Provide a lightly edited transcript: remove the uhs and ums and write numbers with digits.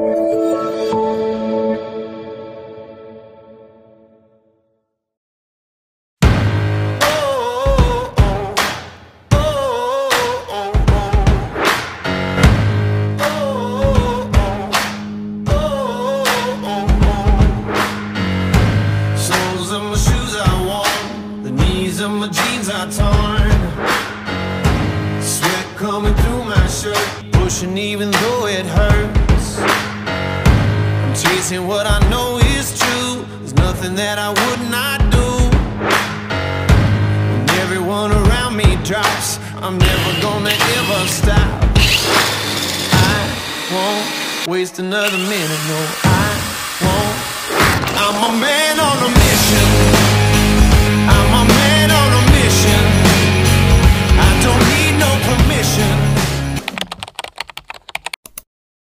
Even though it hurts, I'm chasing what I know is true. There's nothing that I would not do. When everyone around me drops, I'm never gonna ever stop. I won't waste another minute, no, I won't. I'm a man on a mission.